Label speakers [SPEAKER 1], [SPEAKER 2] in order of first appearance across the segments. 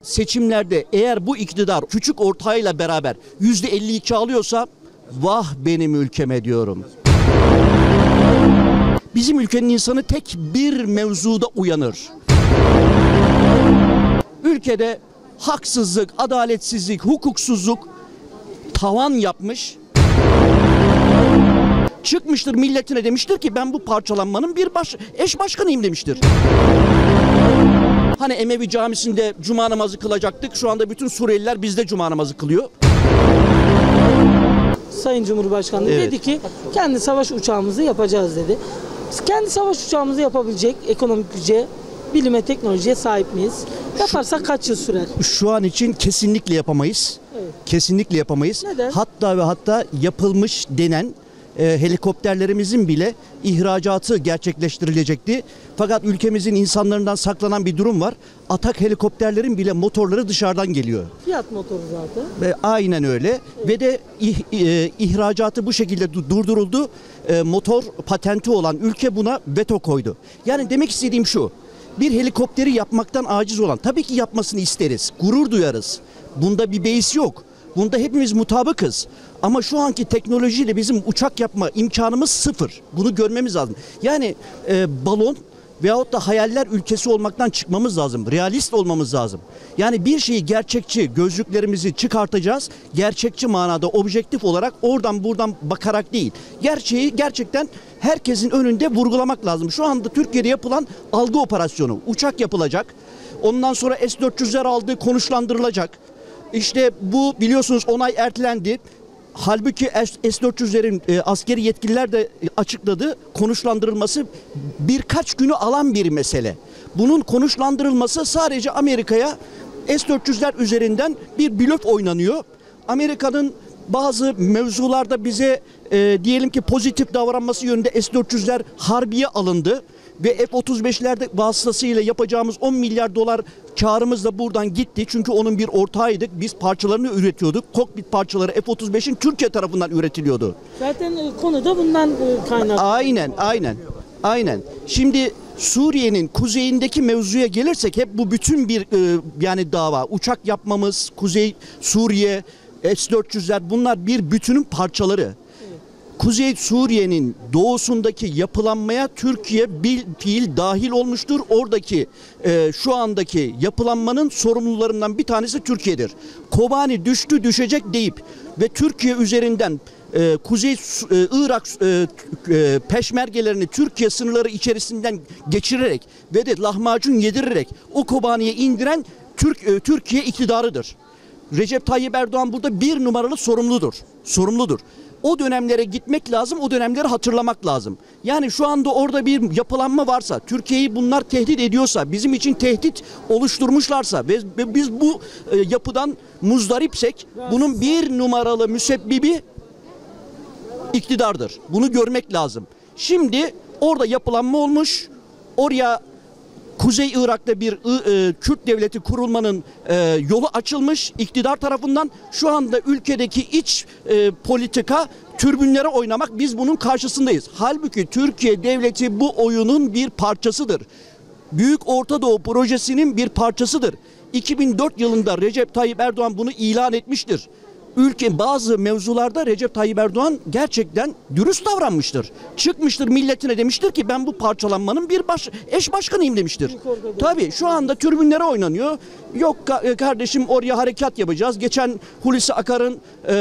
[SPEAKER 1] seçimlerde eğer bu iktidar küçük ortağıyla beraber %52 alıyorsa vah benim ülkeme diyorum. Bizim ülkenin insanı tek bir mevzuda uyanır. Ülkede haksızlık, adaletsizlik, hukuksuzluk tavan yapmış. Çıkmıştır milletine demiştir ki ben bu parçalanmanın bir eş başkanıyım demiştir. Hani Emevi Camisi'nde cuma namazı kılacaktık. Şu anda bütün Suriyeliler bizde cuma namazı kılıyor.
[SPEAKER 2] Sayın Cumhurbaşkanı dedi ki kendi savaş uçağımızı yapacağız dedi. Kendi savaş uçağımızı yapabilecek ekonomik güce, bilime, teknolojiye sahip miyiz? Yaparsak kaç yıl sürer?
[SPEAKER 1] Şu an için kesinlikle yapamayız.
[SPEAKER 2] Evet.
[SPEAKER 1] Kesinlikle yapamayız.
[SPEAKER 2] Neden?
[SPEAKER 1] Hatta ve hatta yapılmış denen helikopterlerimizin bile ihracatı gerçekleştirilecekti. Fakat ülkemizin insanlarından saklanan bir durum var. Atak helikopterlerin bile motorları dışarıdan geliyor.
[SPEAKER 2] Fiyat motoru zaten.
[SPEAKER 1] Ve aynen öyle. Evet. Ve de ihracatı bu şekilde durduruldu. Motor patenti olan ülke buna veto koydu. Yani demek istediğim şu. Bir helikopteri yapmaktan aciz olan tabii ki yapmasını isteriz. Gurur duyarız. Bunda bir beis yok. Bunda hepimiz mutabıkız. Ama şu anki teknolojiyle bizim uçak yapma imkanımız sıfır. Bunu görmemiz lazım. Yani balon veyahut da hayaller ülkesi olmaktan çıkmamız lazım. Realist olmamız lazım. Yani bir şeyi gerçekçi, gözlüklerimizi çıkartacağız. Gerçekçi manada, objektif olarak oradan buradan bakarak değil. Gerçeği gerçekten herkesin önünde vurgulamak lazım. Şu anda Türkiye'de yapılan algı operasyonu. Uçak yapılacak. Ondan sonra S-400'ler aldığı konuşlandırılacak. İşte bu biliyorsunuz 10 ay ertelendi. Halbuki S-400'lerin askeri yetkililer de açıkladı. Konuşlandırılması birkaç günü alan bir mesele. Bunun konuşlandırılması sadece Amerika'ya S-400'ler üzerinden bir blöf oynanıyor. Amerika'nın bazı mevzularda bize diyelim ki pozitif davranması yönünde S-400'ler harbiye alındı. Ve F-35'lerde vasıtasıyla yapacağımız 10 milyar dolar karımız da buradan gitti. Çünkü onun bir ortağıydık. Biz parçalarını üretiyorduk. Kokpit parçaları F-35'in Türkiye tarafından üretiliyordu.
[SPEAKER 2] Zaten konu da bundan kaynaklı.
[SPEAKER 1] Aynen. Şimdi Suriye'nin kuzeyindeki mevzuya gelirsek hep bu bütün bir yani dava. Uçak yapmamız, Kuzey Suriye, S-400'ler bunlar bir bütünün parçaları. Kuzey Suriye'nin doğusundaki yapılanmaya Türkiye bil fiil dahil olmuştur. Oradaki şu andaki yapılanmanın sorumlularından bir tanesi Türkiye'dir. Kobani düştü düşecek deyip ve Türkiye üzerinden Kuzey Irak peşmergelerini Türkiye sınırları içerisinden geçirerek ve de lahmacun yedirerek o Kobani'ye indiren Türkiye iktidarıdır. Recep Tayyip Erdoğan burada bir numaralı sorumludur. O dönemlere gitmek lazım, o dönemleri hatırlamak lazım. Yani şu anda orada bir yapılanma varsa, Türkiye'yi bunlar tehdit ediyorsa, bizim için tehdit oluşturmuşlarsa ve biz bu yapıdan muzdaripsek, bunun bir numaralı müsebbibi iktidardır. Bunu görmek lazım. Şimdi orada yapılanma olmuş, oraya Kuzey Irak'ta bir Kürt devleti kurulmanın yolu açılmış iktidar tarafından. Şu anda ülkedeki iç politika türbünlere oynamak, biz bunun karşısındayız. Halbuki Türkiye devleti bu oyunun bir parçasıdır. Büyük Orta Doğu projesinin bir parçasıdır. 2004 yılında Recep Tayyip Erdoğan bunu ilan etmiştir. Ülke bazı mevzularda Recep Tayyip Erdoğan gerçekten dürüst davranmıştır. Çıkmıştır milletine demiştir ki ben bu parçalanmanın bir eş başkanıyım demiştir. Tabii şu anda türbünlere oynanıyor. Yok kardeşim oraya harekat yapacağız. Geçen Hulusi Akar'ın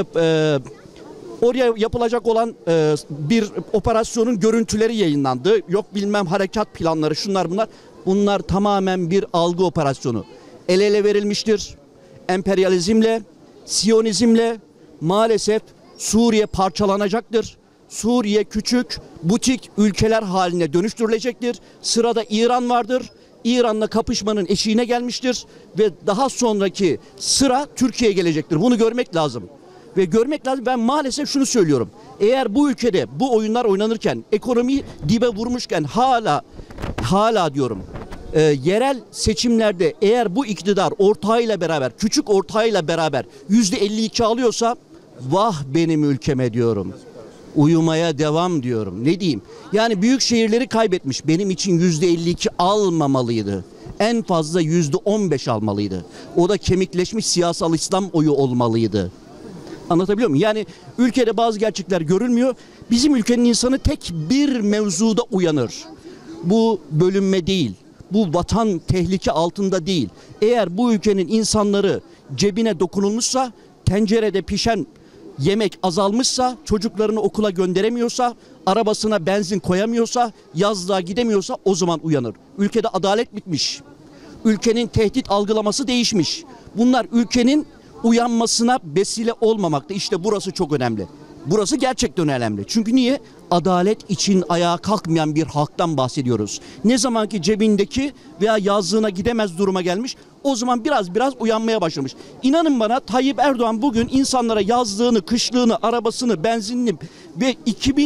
[SPEAKER 1] oraya yapılacak olan bir operasyonun görüntüleri yayınlandı. Yok bilmem harekat planları şunlar bunlar. Bunlar tamamen bir algı operasyonu. El ele verilmiştir. Emperyalizmle, Siyonizmle maalesef Suriye parçalanacaktır. Suriye küçük, butik ülkeler haline dönüştürülecektir. Sırada İran vardır. İran'la kapışmanın eşiğine gelmiştir. Ve daha sonraki sıra Türkiye'ye gelecektir. Bunu görmek lazım. Ve görmek lazım. Ben maalesef şunu söylüyorum. Eğer bu ülkede bu oyunlar oynanırken, ekonomi dibe vurmuşken hala diyorum. Yerel seçimlerde eğer bu iktidar ortağıyla beraber, küçük ortağıyla beraber %52 alıyorsa vah benim ülkeme diyorum. Uyumaya devam diyorum. Ne diyeyim? Yani büyük şehirleri kaybetmiş. Benim için %52 almamalıydı. En fazla %15 almalıydı. O da kemikleşmiş siyasal İslam oyu olmalıydı. Anlatabiliyor muyum? Yani ülkede bazı gerçekler görülmüyor. Bizim ülkenin insanı tek bir mevzuda uyanır. Bu bölünme değil. Bu vatan tehlike altında değil. Eğer bu ülkenin insanları cebine dokunulmuşsa, tencerede pişen yemek azalmışsa, çocuklarını okula gönderemiyorsa, arabasına benzin koyamıyorsa, yazlığa gidemiyorsa o zaman uyanır. Ülkede adalet bitmiş. Ülkenin tehdit algılaması değişmiş. Bunlar ülkenin uyanmasına vesile olmamakta. İşte burası çok önemli. Burası gerçekten önemli. Çünkü niye? Adalet için ayağa kalkmayan bir halktan bahsediyoruz. Ne zaman ki cebindeki veya yazlığına gidemez duruma gelmiş, o zaman biraz uyanmaya başlamış. İnanın bana, Tayyip Erdoğan bugün insanlara yazlığını, kışlığını, arabasını, benzinini ve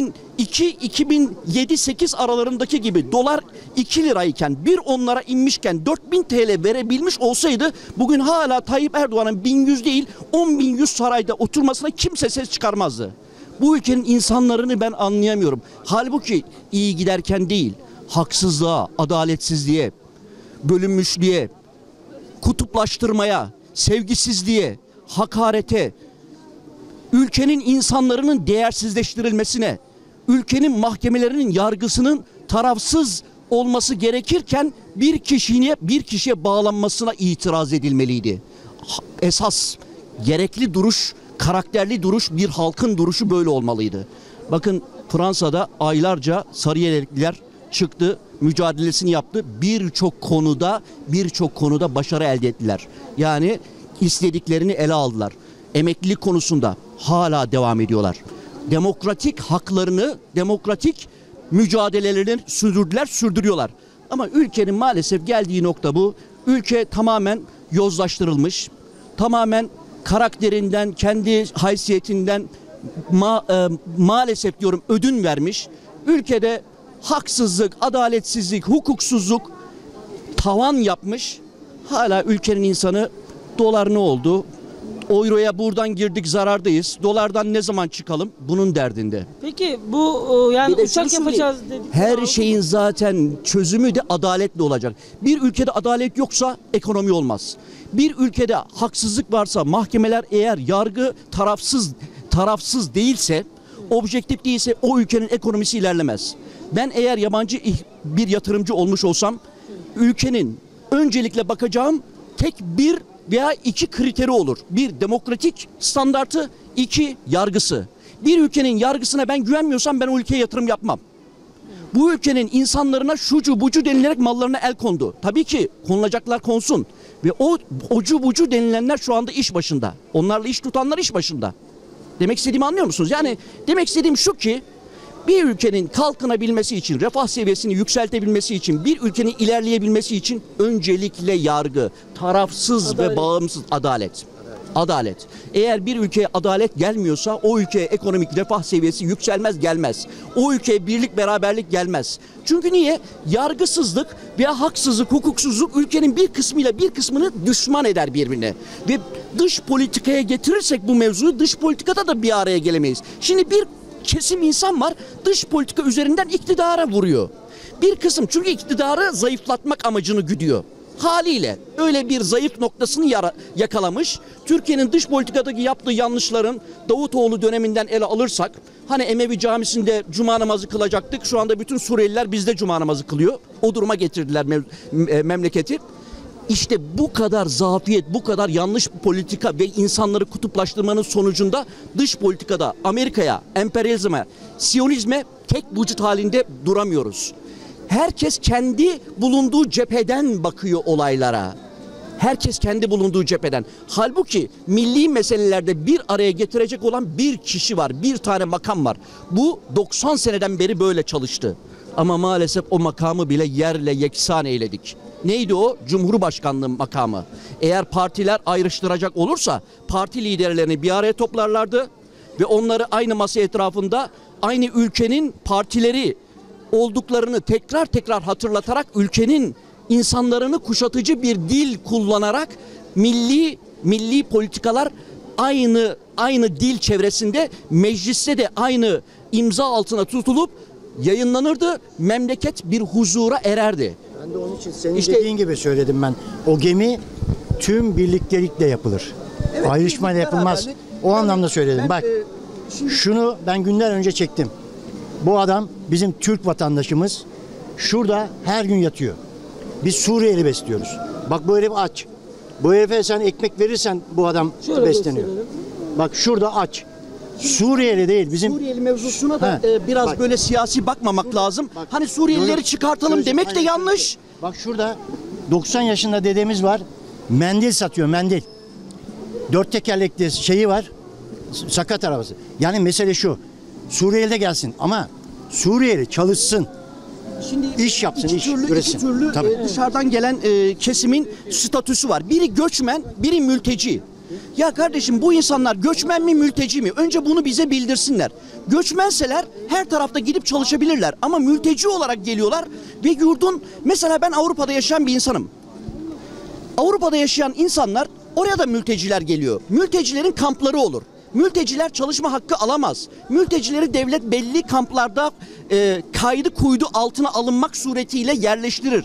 [SPEAKER 1] 2002-2007-8 aralarındaki gibi dolar 2 lirayken, bir onlara inmişken 4000 TL verebilmiş olsaydı bugün hala Tayyip Erdoğan'ın 1100 değil 10.100 sarayda oturmasına kimse ses çıkarmazdı. Bu ülkenin insanlarını ben anlayamıyorum. Halbuki iyi giderken değil, haksızlığa, adaletsizliğe, bölünmüşlüğe, kutuplaştırmaya, sevgisizliğe, hakarete, ülkenin insanların değersizleştirilmesine, ülkenin mahkemelerinin yargısının tarafsız olması gerekirken bir kişiye bağlanmasına itiraz edilmeliydi. Esas gerekli duruş, karakterli duruş, bir halkın duruşu böyle olmalıydı. Bakın Fransa'da aylarca Sarıyerlikliler çıktı, mücadelesini yaptı. Birçok konuda başarı elde ettiler. Yani istediklerini ele aldılar. Emeklilik konusunda hala devam ediyorlar. Demokratik haklarını, demokratik mücadelelerini sürdürüyorlar. Ama ülkenin maalesef geldiği nokta bu. Ülke tamamen yozlaştırılmış. Tamamen karakterinden, kendi haysiyetinden maalesef diyorum ödün vermiş. Ülkede haksızlık, adaletsizlik, hukuksuzluk tavan yapmış. Hala ülkenin insanı dolar ne oldu? Euroya buradan girdik, zarardayız. Dolardan ne zaman çıkalım? Bunun derdinde.
[SPEAKER 2] Peki bu yani uçak yapacağız dedik.
[SPEAKER 1] Her şeyin zaten çözümü de adaletli olacak. Bir ülkede adalet yoksa ekonomi olmaz. Bir ülkede haksızlık varsa, mahkemeler eğer yargı tarafsız değilse, objektif değilse o ülkenin ekonomisi ilerlemez. Ben eğer yabancı bir yatırımcı olmuş olsam, ülkenin öncelikle bakacağım tek bir veya iki kriteri olur. Bir, demokratik standartı, iki, yargısı. Bir ülkenin yargısına ben güvenmiyorsam ben o ülkeye yatırım yapmam. Bu ülkenin insanlarına şucu bucu denilerek mallarına el kondu. Tabii ki konulacaklar konsun. Ve o ocu bucu denilenler şu anda iş başında. Onlarla iş tutanlar iş başında. Demek istediğimi anlıyor musunuz? Yani demek istediğim şu ki, bir ülkenin kalkınabilmesi için, refah seviyesini yükseltebilmesi için, bir ülkenin ilerleyebilmesi için öncelikle yargı, tarafsız ve bağımsız adalet. Adalet. Eğer bir ülkeye adalet gelmiyorsa o ülkeye ekonomik refah seviyesi yükselmez, gelmez. O ülkeye birlik, beraberlik gelmez. Çünkü niye? Yargısızlık veya haksızlık, hukuksuzluk ülkenin bir kısmıyla bir kısmını düşman eder birbirine. Ve dış politikaya getirirsek bu mevzuyu, dış politikada da bir araya gelemeyiz. Şimdi bir kesim insan var, dış politika üzerinden iktidara vuruyor. Bir kısım çünkü iktidarı zayıflatmak amacını güdüyor. Haliyle öyle bir zayıf noktasını yakalamış. Türkiye'nin dış politikadaki yaptığı yanlışların Davutoğlu döneminden ele alırsak, hani Emevi Camisi'nde cuma namazı kılacaktık. Şu anda bütün Suriyeliler bizde cuma namazı kılıyor. O duruma getirdiler memleketi. İşte bu kadar zafiyet, bu kadar yanlış politika ve insanları kutuplaştırmanın sonucunda dış politikada Amerika'ya, emperyalizme, Siyonizme tek vücut halinde duramıyoruz. Herkes kendi bulunduğu cepheden bakıyor olaylara. Herkes kendi bulunduğu cepheden. Halbuki milli meselelerde bir araya getirecek olan bir kişi var, bir tane makam var. Bu 90 seneden beri böyle çalıştı. Ama maalesef o makamı bile yerle yeksan eyledik. Neydi o? Cumhurbaşkanlığı makamı. Eğer partiler ayrıştıracak olursa parti liderlerini bir araya toplarlardı ve onları aynı masa etrafında aynı ülkenin partileri olduklarını tekrar hatırlatarak ülkenin insanlarını kuşatıcı bir dil kullanarak milli politikalar aynı dil çevresinde mecliste de aynı imza altına tutulup yayınlanırdı. Memleket bir huzura ererdi.
[SPEAKER 3] Ben de onun için senin
[SPEAKER 2] İşte-
[SPEAKER 3] dediğin gibi söyledim ben. O gemi tüm birliktelikle yapılır. Ayrışmayla yapılmaz. O anlamda söyledim. Bak şunu ben günler önce çektim. Bu adam bizim Türk vatandaşımız. Şurada her gün yatıyor. Biz Suriyeli besliyoruz. Bak bu herif aç. Bu herife sen ekmek verirsen bu adam
[SPEAKER 2] Şöyle
[SPEAKER 3] besleniyor.
[SPEAKER 2] gösterelim.
[SPEAKER 3] Bak şurada aç. Suriyeli değil bizim.
[SPEAKER 1] Suriyeli mevzusuna da
[SPEAKER 3] He.
[SPEAKER 1] biraz
[SPEAKER 3] Bak.
[SPEAKER 1] böyle siyasi bakmamak lazım.
[SPEAKER 3] Bak.
[SPEAKER 1] Hani Suriyelileri çıkartalım
[SPEAKER 3] Çocuk-
[SPEAKER 1] demek de
[SPEAKER 3] hayır,
[SPEAKER 1] yanlış.
[SPEAKER 3] Bak şurada 90 yaşında dedemiz var. Mendil satıyor, mendil. 4 tekerlekli şeyi var. Sakat arabası. Yani mesele şu. Suriyeli de gelsin ama Suriyeli çalışsın.
[SPEAKER 1] Şimdi
[SPEAKER 3] İş yapsın,
[SPEAKER 1] iki
[SPEAKER 3] iş
[SPEAKER 1] türlü,
[SPEAKER 3] üretsin.
[SPEAKER 1] iki türlü
[SPEAKER 3] Tabii.
[SPEAKER 1] dışarıdan gelen kesimin statüsü var. Biri göçmen, biri mülteci. Ya kardeşim bu insanlar göçmen mi mülteci mi? Önce bunu bize bildirsinler. Göçmenseler her tarafta gidip çalışabilirler. Ama mülteci olarak geliyorlar ve yurdun... Mesela ben Avrupa'da yaşayan bir insanım. Avrupa'da yaşayan insanlar oraya da mülteciler geliyor. Mültecilerin kampları olur. Mülteciler çalışma hakkı alamaz. Mültecileri devlet belli kamplarda kaydı kuydu altına alınmak suretiyle yerleştirir.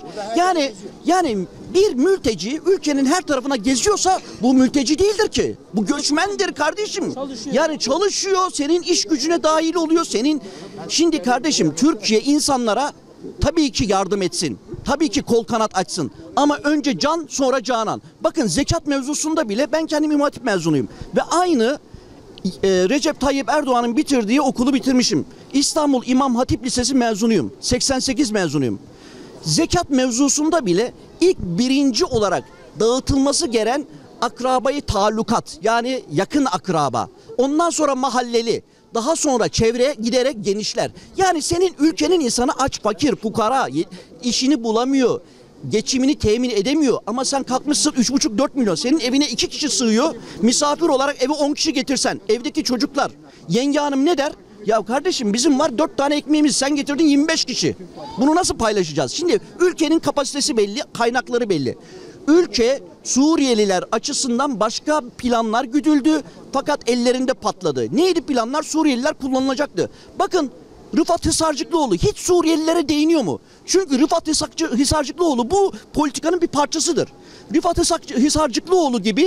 [SPEAKER 1] Yani bir mülteci ülkenin her tarafına geziyorsa bu mülteci değildir ki. Bu göçmendir kardeşim.
[SPEAKER 2] Çalışıyor.
[SPEAKER 1] Yani çalışıyor, senin iş gücüne dahil oluyor. Şimdi kardeşim Türkiye insanlara tabii ki yardım etsin. Tabii ki kol kanat açsın. Ama önce can sonra canan. Bakın zekat mevzusunda bile ben kendim İmam Hatip mezunuyum. Ve aynı Recep Tayyip Erdoğan'ın bitirdiği okulu bitirmişim. İstanbul İmam Hatip Lisesi mezunuyum. 88 mezunuyum. Zekat mevzusunda bile ilk birinci olarak dağıtılması gereken akrabayı talukat, yani yakın akraba. Ondan sonra mahalleli. Daha sonra çevreye giderek genişler. Yani senin ülkenin insanı aç, fakir, fukara, işini bulamıyor. Geçimini temin edemiyor ama sen kalkmışsın 3,5-4 milyon. Senin evine 2 kişi sığıyor. Misafir olarak eve 10 kişi getirsen, evdeki çocuklar, yenge hanım ne der? Ya kardeşim bizim var 4 tane ekmeğimiz, sen getirdin 25 kişi. Bunu nasıl paylaşacağız? Şimdi ülkenin kapasitesi belli, kaynakları belli. Ülke Suriyeliler açısından başka planlar güdüldü fakat ellerinde patladı. Neydi planlar? Suriyeliler kullanılacaktı. Bakın Rıfat Hisarcıklıoğlu hiç Suriyelilere değiniyor mu? Çünkü Rıfat Hisarcıklıoğlu bu politikanın bir parçasıdır. Rıfat Hisarcıklıoğlu gibi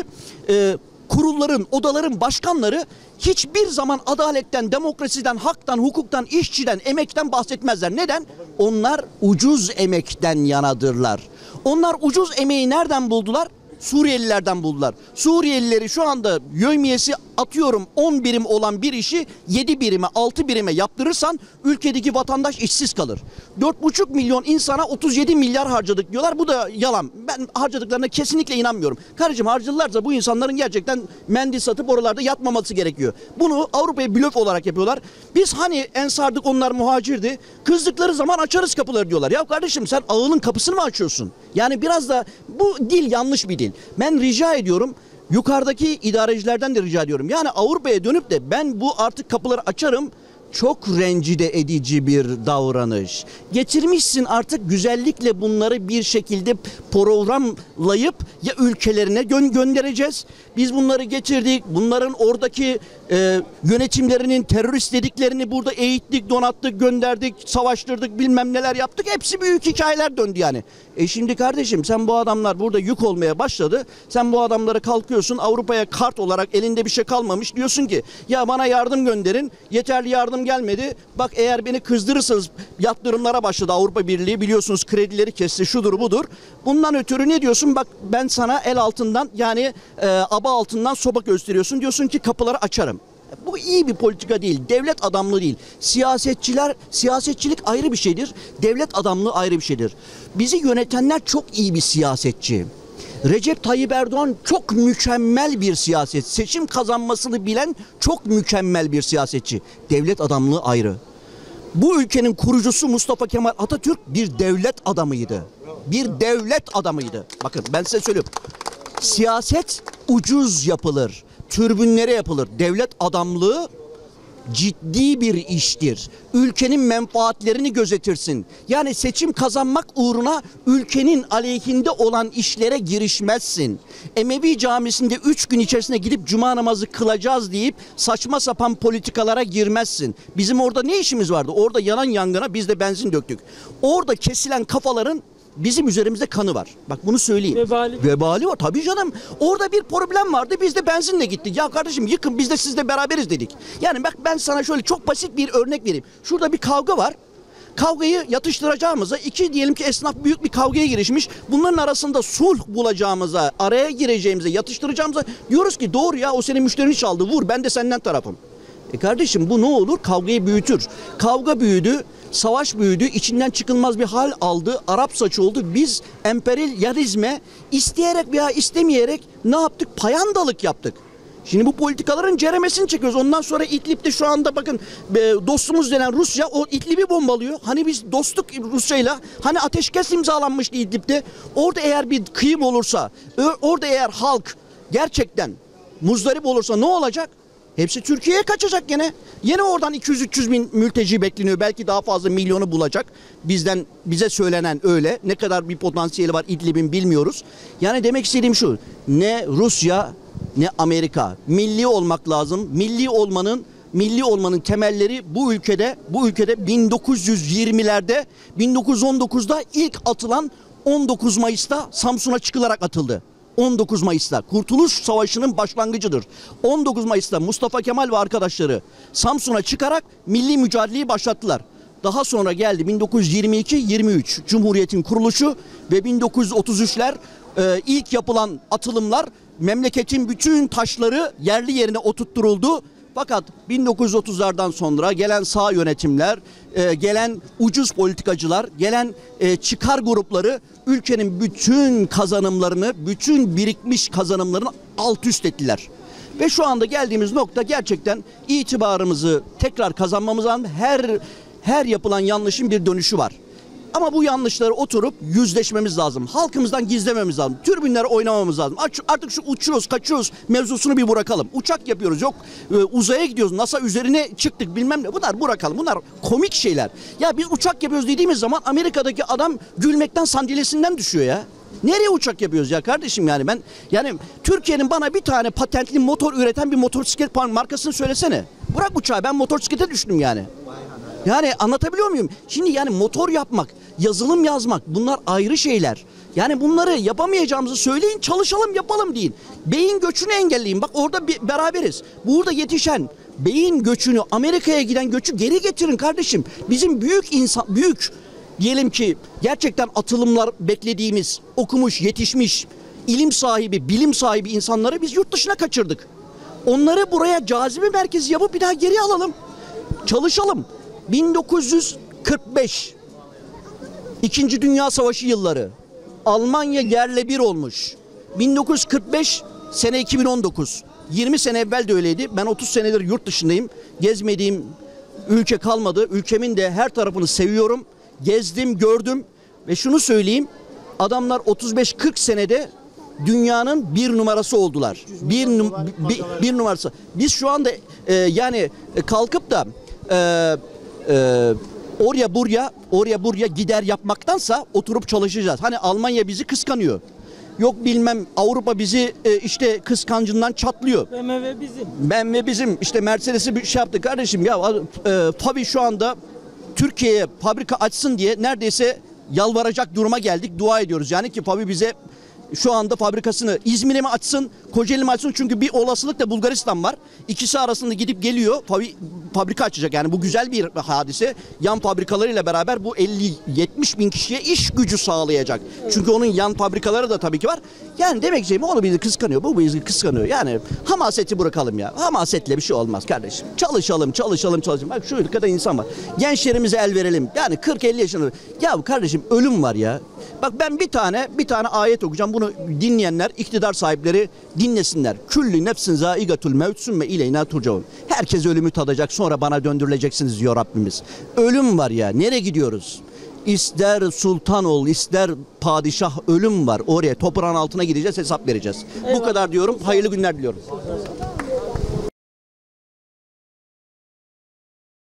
[SPEAKER 1] kurulların, odaların başkanları hiçbir zaman adaletten, demokrasiden, haktan, hukuktan, işçiden, emekten bahsetmezler. Neden? Onlar ucuz emekten yanadırlar. Onlar ucuz emeği nereden buldular? Suriyelilerden buldular. Suriyelileri şu anda yevmiyesi atıyorum 10 birim olan bir işi 7 birime 6 birime yaptırırsan ülkedeki vatandaş işsiz kalır. 4,5 milyon insana 37 milyar harcadık diyorlar. Bu da yalan. Ben harcadıklarına kesinlikle inanmıyorum. Karıcığım harcadılarsa bu insanların gerçekten mendil satıp oralarda yatmaması gerekiyor. Bunu Avrupa'ya blöf olarak yapıyorlar. Biz hani ensardık onlar muhacirdi. Kızdıkları zaman açarız kapıları diyorlar. Ya kardeşim sen ağılın kapısını mı açıyorsun? Yani biraz da bu dil yanlış bir dil. Ben rica ediyorum. Yukarıdaki idarecilerden de rica ediyorum. Yani Avrupa'ya dönüp de ben bu artık kapıları açarım. Çok rencide edici bir davranış. Getirmişsin artık güzellikle bunları bir şekilde programlayıp ya ülkelerine göndereceğiz. Biz bunları getirdik. Bunların oradaki yönetimlerinin terörist dediklerini burada eğittik, donattık, gönderdik, savaştırdık, bilmem neler yaptık. Hepsi büyük hikayeler döndü yani. Şimdi kardeşim sen bu adamlar burada yük olmaya başladı. Sen bu adamları kalkıyorsun Avrupa'ya kart olarak elinde bir şey kalmamış. Diyorsun ki ya bana yardım gönderin. Yeterli yardım gelmedi. Bak eğer beni kızdırırsanız yaptırımlara başladı Avrupa Birliği. Biliyorsunuz kredileri kesti şudur budur. Bundan ötürü ne diyorsun? Bak ben sana el altından yani aba altından soba gösteriyorsun. Diyorsun ki kapıları açarım. Bu iyi bir politika değil. Devlet adamlığı değil. Siyasetçilik ayrı bir şeydir. Devlet adamlığı ayrı bir şeydir. Bizi yönetenler çok iyi bir siyasetçi. Recep Tayyip Erdoğan çok mükemmel bir siyaset. Seçim kazanmasını bilen çok mükemmel bir siyasetçi. Devlet adamlığı ayrı. Bu ülkenin kurucusu Mustafa Kemal Atatürk bir devlet adamıydı. Bir devlet adamıydı. Bakın ben size söylüyorum. Siyaset ucuz yapılır. Türbünlere yapılır. Devlet adamlığı ciddi bir iştir. Ülkenin menfaatlerini gözetirsin. Yani seçim kazanmak uğruna ülkenin aleyhinde olan işlere girişmezsin. Emevi Camisi'nde 3 gün içerisinde gidip cuma namazı kılacağız deyip saçma sapan politikalara girmezsin. Bizim orada ne işimiz vardı? Orada yanan yangına biz de benzin döktük. Orada kesilen kafaların bizim üzerimizde kanı var. Bak bunu söyleyeyim.
[SPEAKER 2] Vebali.
[SPEAKER 1] Vebali var tabii canım. Orada bir problem vardı. Biz de benzinle gittik. Ya kardeşim yıkın, biz de sizle beraberiz dedik. Yani bak ben sana şöyle çok basit bir örnek vereyim. Şurada bir kavga var. Kavgayı yatıştıracağımıza, diyelim ki esnaf büyük bir kavgaya girişmiş. Bunların arasında sulh bulacağımıza, araya gireceğimize, yatıştıracağımıza diyoruz ki doğru ya, o senin müşterini çaldı, vur, ben de senden tarafım. Kardeşim bu ne olur? Kavgayı büyütür. Kavga büyüdü, savaş büyüdü, içinden çıkılmaz bir hal aldı, Arap saçı oldu. Biz emperyalizme isteyerek veya istemeyerek ne yaptık? Payandalık yaptık. Şimdi bu politikaların ceremesini çekiyoruz. Ondan sonra İdlib'de şu anda bakın dostumuz denen Rusya o İdlib'i bombalıyor. Hani biz dostluk Rusya'yla, hani ateşkes imzalanmıştı İdlib'de. Orada eğer bir kıyım olursa, orada eğer halk gerçekten muzdarip olursa ne olacak? Hepsi Türkiye'ye kaçacak gene. Yine oradan 200-300 bin mülteci bekleniyor. Belki daha fazla, milyonu bulacak. Bize söylenen öyle. Ne kadar bir potansiyeli var İdlib'in bilmiyoruz. Yani demek istediğim şu. Ne Rusya ne Amerika. Milli olmak lazım. Milli olmanın temelleri bu ülkede 1920'lerde 1919'da ilk atılan 19 Mayıs'ta Samsun'a çıkılarak atıldı. 19 Mayıs'ta Kurtuluş Savaşı'nın başlangıcıdır. 19 Mayıs'ta Mustafa Kemal ve arkadaşları Samsun'a çıkarak milli mücadeleyi başlattılar. Daha sonra geldi 1922-23 Cumhuriyet'in kuruluşu ve 1933'ler ilk yapılan atılımlar, memleketin bütün taşları yerli yerine oturtturuldu. Fakat 1930'lardan sonra gelen sağ yönetimler, gelen ucuz politikacılar, gelen çıkar grupları ülkenin bütün kazanımlarını, bütün birikmiş kazanımlarını alt üst ettiler. Ve şu anda geldiğimiz nokta gerçekten itibarımızı tekrar kazanmamız lazım. Her yapılan yanlışın bir dönüşü var. Ama bu yanlışları oturup yüzleşmemiz lazım. Halkımızdan gizlememiz lazım. Türbinlere oynamamız lazım. Artık şu uçuyoruz, kaçıyoruz mevzusunu bir bırakalım. Uçak yapıyoruz, yok uzaya gidiyoruz, NASA üzerine çıktık bilmem ne. Bunlar bırakalım. Bunlar komik şeyler. Ya biz uçak yapıyoruz dediğimiz zaman Amerika'daki adam gülmekten sandalyesinden düşüyor ya. Nereye uçak yapıyoruz ya kardeşim yani Türkiye'nin bana bir tane patentli motor üreten bir motosiklet markasını söylesene. Bırak uçağı, ben motosiklete düştüm yani. Yani anlatabiliyor muyum? Şimdi yani motor yapmak, yazılım yazmak bunlar ayrı şeyler. Yani bunları yapamayacağımızı söyleyin, çalışalım, yapalım deyin. Beyin göçünü engelleyin. Bak orada beraberiz. Burada yetişen beyin göçünü, Amerika'ya giden göçü geri getirin kardeşim. Bizim büyük diyelim ki gerçekten atılımlar beklediğimiz, okumuş, yetişmiş, ilim sahibi, bilim sahibi insanları biz yurt dışına kaçırdık. Onları buraya cazibe merkezi yapıp bir daha geri alalım. Çalışalım. 1945 İkinci Dünya Savaşı yılları. Almanya yerle bir olmuş. 1945 sene 2019. 20 sene evvel de öyleydi. Ben 30 senedir yurt dışındayım. Gezmediğim ülke kalmadı. Ülkemin de her tarafını seviyorum. Gezdim, gördüm ve şunu söyleyeyim. Adamlar 35-40 senede dünyanın bir numarası oldular. Bir numarası. Biz şu anda kalkıp da oraya buraya gider yapmaktansa oturup çalışacağız. Hani Almanya bizi kıskanıyor. Yok bilmem Avrupa bizi işte kıskancından çatlıyor. BMW bizim işte Mercedes'i bir şey yaptı kardeşim ya. Tabii şu anda Türkiye'ye fabrika açsın diye neredeyse yalvaracak duruma geldik. Dua ediyoruz yani ki Fabi bize şu anda fabrikasını İzmir'e mi açsın, Kocaeli mi açsın? Çünkü bir olasılık da Bulgaristan var. İkisi arasında gidip geliyor. Fabrika açacak. Yani bu güzel bir hadise. Yan fabrikalarıyla beraber bu 50-70 bin kişiye iş gücü sağlayacak. Çünkü onun yan fabrikaları da tabii ki var. Yani demek ki onu bizi kıskanıyor. Bu bizi kıskanıyor. Yani hamaseti bırakalım ya. Hamasetle bir şey olmaz kardeşim. Çalışalım. Bak şu ülkede insan var. Gençlerimize el verelim. Yani 40-50 yaşında. Ya kardeşim ölüm var ya. Bak ben bir tane ayet okuyacağım. Bunu dinleyenler, iktidar sahipleri dinlesinler. Küllü nefsin zaigatul mevt sümme ileyna turcaun. Herkes ölümü tadacak, sonra bana döndürüleceksiniz diyor Rabbimiz. Ölüm var ya. Nereye gidiyoruz? İster sultan ol, ister padişah, ölüm var. Oraya toprağın altına gideceğiz, hesap vereceğiz. Eyvallah. Bu kadar diyorum. Hayırlı günler diliyorum.